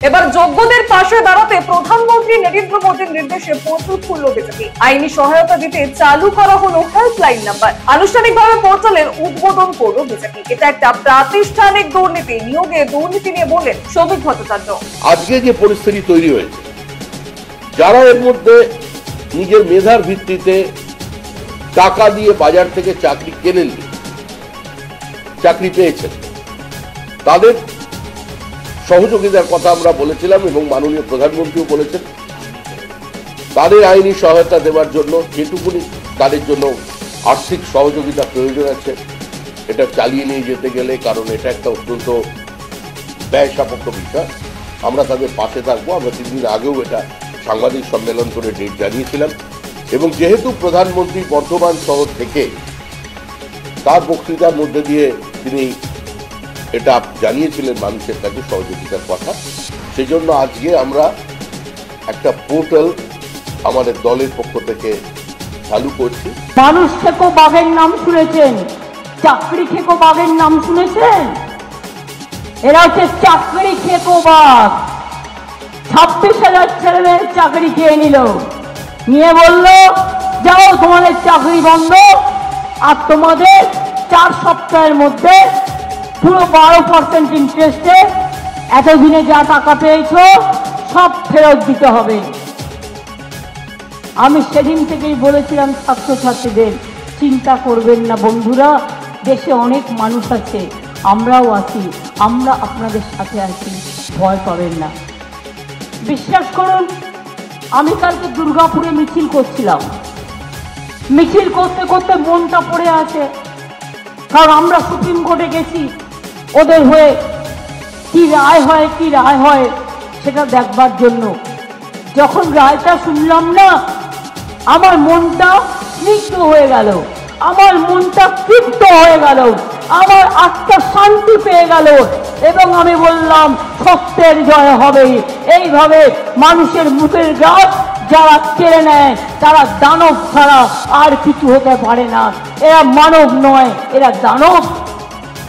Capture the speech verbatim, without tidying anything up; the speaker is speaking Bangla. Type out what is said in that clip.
এবার যোগ্যদের পাশে দাঁড়াতে প্রধানমন্ত্রী নরেন্দ্র মোদীর নির্দেশে পোর্টাল খুলল বিজেপি। আইনি সহায়তা দিতে চালু করা হলো হেল্পলাইন নাম্বার। আনুষ্ঠানিকভাবে পোর্টালের উদ্বোধন করল বিজেপি। এটা একটা প্রাতিষ্ঠানিক দুর্নীতি, নিয়োগে দুর্নীতি নিয়ে বললেন শ্রমিক ভট্টাচার্য। আজকে যে পরিস্থিতি তৈরি হয়েছে, যারা এর মধ্যে নিজের মেধার ভিত্তিতে টাকা দিয়ে বাজার থেকে চাকরি কেনেননি, চাকরি পেয়েছেন, তাদের সহযোগিতার কথা আমরা বলেছিলাম এবং মাননীয় প্রধানমন্ত্রীও বলেছেন। তাদের আইনি সহায়তা দেওয়ার জন্য যেটুকুনি তাদের জন্য আর্থিক সহযোগিতা প্রয়োজন আছে, এটা চালিয়ে নিয়ে যেতে গেলে, কারণ এটা একটা অত্যন্ত ব্যয় সাপেক্ষ বিষয়, আমরা তাদের পাশে থাকবো। আমরা তিন দিন আগেও এটা সাংবাদিক সম্মেলন করে ডেট জানিয়েছিলাম এবং যেহেতু প্রধানমন্ত্রী বর্ধমান শহর থেকে তার বক্তৃতার মধ্যে দিয়ে তিনি এটা জানিয়েছিলেন মানুষের কাছে সহযোগিতার কথা, সেই জন্য আজকে আমরা একটা পোর্টাল আমাদের দলের পক্ষ থেকে চালু করছি। মানুষ খেকো বাঘের নাম শুনেছেন, চাকরি খেকো বাঘের নাম শুনেছেন? এরা হচ্ছে চাকরি খেকো বাঘ। ছাব্বিশ হাজার ছেলে মেয়ের চাকরি খেয়ে নিল, নিয়ে বলল যাও তোমাদের চাকরি বন্ধ, আর তোমাদের চার সপ্তাহের মধ্যে পুরো বারো পার্সেন্ট ইন্টারেস্টে এতদিনে যা টাকা পেয়েছ সব ফেরত দিতে হবে। আমি সেদিন থেকেই বলেছিলাম ছাত্রছাত্রীদের, চিন্তা করবেন না বন্ধুরা, দেশে অনেক মানুষ আছে, আমরাও আছি, আমরা আপনাদের সাথে আছি, ভয় পাবেন না। বিশ্বাস করুন, আমি কালকে দুর্গাপুরে মিছিল করছিলাম, মিছিল করতে করতে মনটা পড়ে আছে, কারণ আমরা সুপ্রিম কোর্টে গেছি ওদের হয়ে, কি রায় হয় কি রায় হয় সেটা দেখবার জন্য। যখন রায়টা শুনলাম না, আমার মনটা স্নিগ্ধ হয়ে গেল, আমার মনটা তৃপ্ত হয়ে গেল, আমার আত্মা শান্তি পেয়ে গেল এবং আমি বললাম সত্যের জয় হবে। এইভাবে মানুষের মুখের গাছ যারা কেড়ে নেয় তারা দানব ছাড়া আর কিছু হতে পারে না। এরা মানব নয়, এরা দানব।